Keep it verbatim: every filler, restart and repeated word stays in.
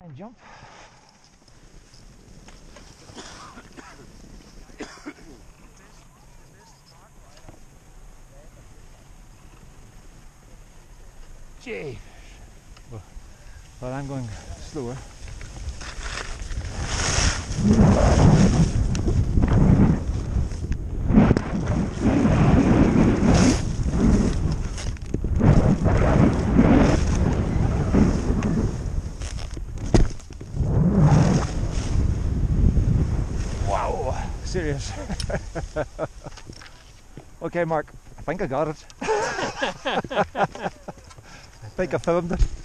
And jump. Gee. Well, well, I'm going slower. Wow, serious. Okay, Mark, I think I got it. I think I filmed it.